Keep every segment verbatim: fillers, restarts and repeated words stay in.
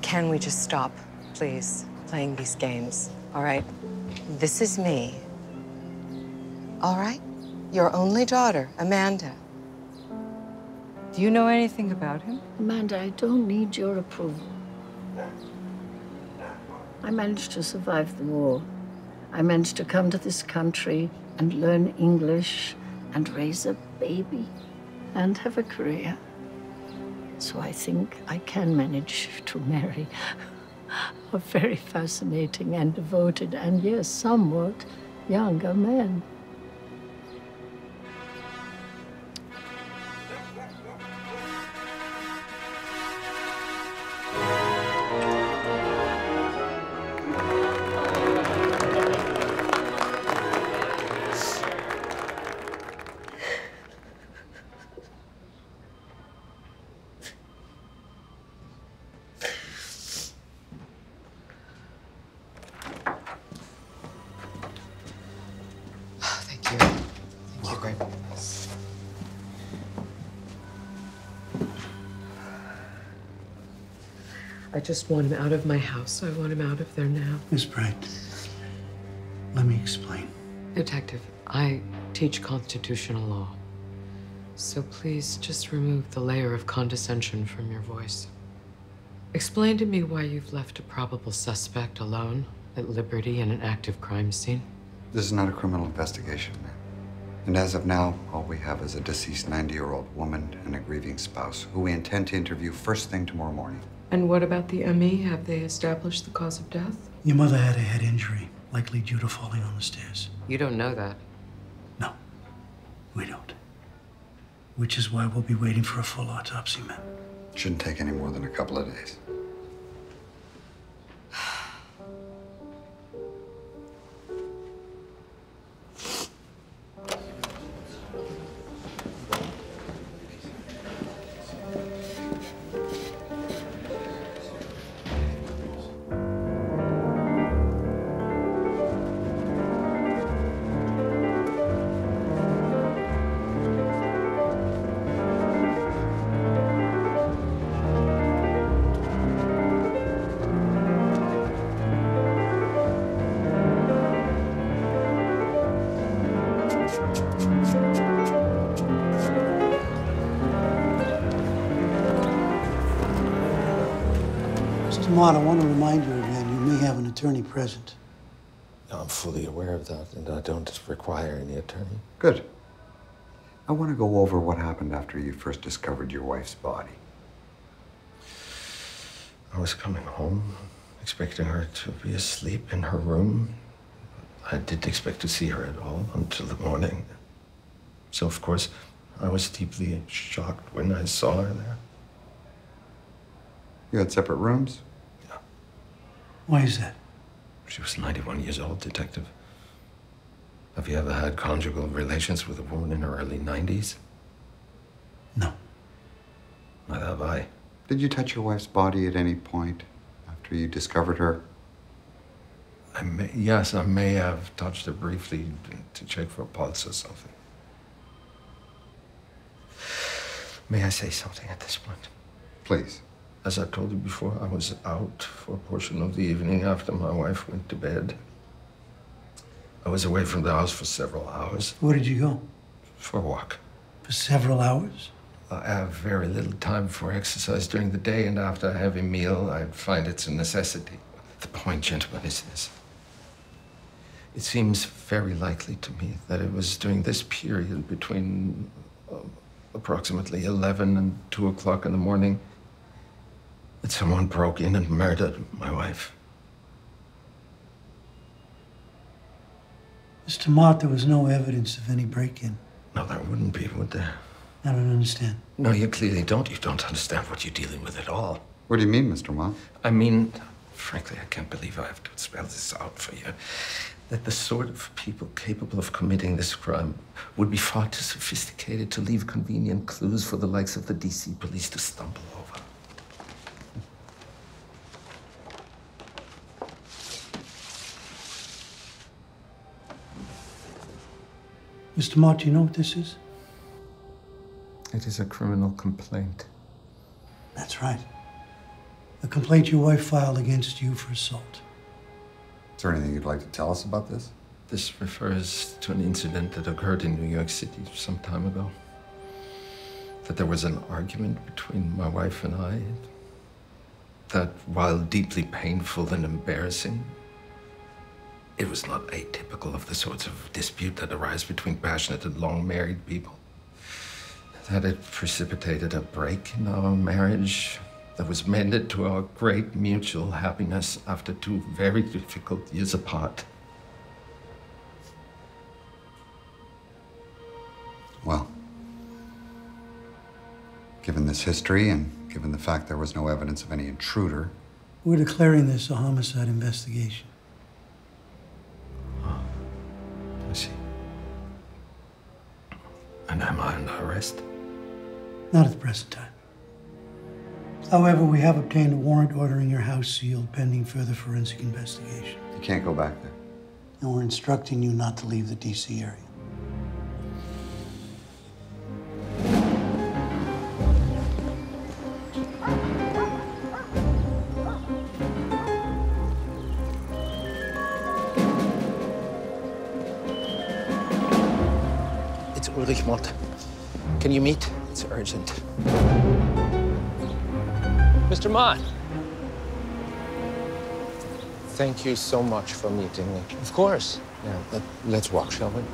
Can we just stop, please, playing these games, all right? This is me, all right? Your only daughter, Amanda. Do you know anything about him? Amanda, I don't need your approval. I managed to survive the war. I managed to come to this country and learn English and raise a baby and have a career. So I think I can manage to marry a very fascinating and devoted and, yes, somewhat younger man. I just want him out of my house. I want him out of there now. Miss Bright, let me explain. Detective, I teach constitutional law. So please just remove the layer of condescension from your voice. Explain to me why you've left a probable suspect alone at liberty in an active crime scene. This is not a criminal investigation, ma'am. And as of now, all we have is a deceased ninety-year-old woman and a grieving spouse who we intend to interview first thing tomorrow morning. And what about the M E? Have they established the cause of death? Your mother had a head injury, likely due to falling on the stairs. You don't know that. No, we don't. Which is why we'll be waiting for a full autopsy, ma'am. Shouldn't take any more than a couple of days. Mister Mott, I want to remind you again, you may have an attorney present. No, I'm fully aware of that, and I don't require any attorney. Good. I want to go over what happened after you first discovered your wife's body. I was coming home, expecting her to be asleep in her room. I didn't expect to see her at all until the morning. So, of course, I was deeply shocked when I saw her there. You had separate rooms? Yeah. Why is that? She was ninety-one years old, Detective. Have you ever had conjugal relations with a woman in her early nineties? No. Neither have I. Did you touch your wife's body at any point after you discovered her? I may, yes, I may have touched her briefly to check for a pulse or something. May I say something at this point? Please. As I told you before, I was out for a portion of the evening after my wife went to bed. I was away from the house for several hours. Where did you go? For a walk. For several hours? I have very little time for exercise during the day, and after a heavy meal, I find it's a necessity. The point, gentlemen, is this. It seems very likely to me that it was during this period between uh, approximately eleven and two o'clock in the morning that someone broke in and murdered my wife. Mister Mott, there was no evidence of any break-in. No, there wouldn't be, would there? I don't understand. No, you clearly don't. You don't understand what you're dealing with at all. What do you mean, Mister Mott? I mean, frankly, I can't believe I have to spell this out for you. That the sort of people capable of committing this crime would be far too sophisticated to leave convenient clues for the likes of the D C police to stumble over. Mister Mott, do you know what this is? It is a criminal complaint. That's right. A complaint your wife filed against you for assault. Is there anything you'd like to tell us about this? This refers to an incident that occurred in New York City some time ago. That there was an argument between my wife and I. That while deeply painful and embarrassing, it was not atypical of the sorts of dispute that arise between passionate and long-married people. That it precipitated a break in our marriage that was mended to our great mutual happiness after two very difficult years apart. Well, given this history and given the fact there was no evidence of any intruder, we're declaring this a homicide investigation. Oh, I see. And am I under arrest? Not at the present time. However, we have obtained a warrant ordering your house sealed pending further forensic investigation. you can't go back there. And we're instructing you not to leave the D C area. It's Ulrich Mott. Can you meet? It's urgent. Mister Mott. Thank you so much for meeting me. Of course. Yeah, let, let's walk, shall we?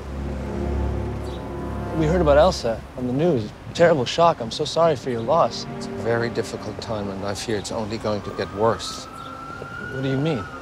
We heard about Elsa on the news. Terrible shock. I'm so sorry for your loss. It's a very difficult time, and I fear it's only going to get worse. What do you mean?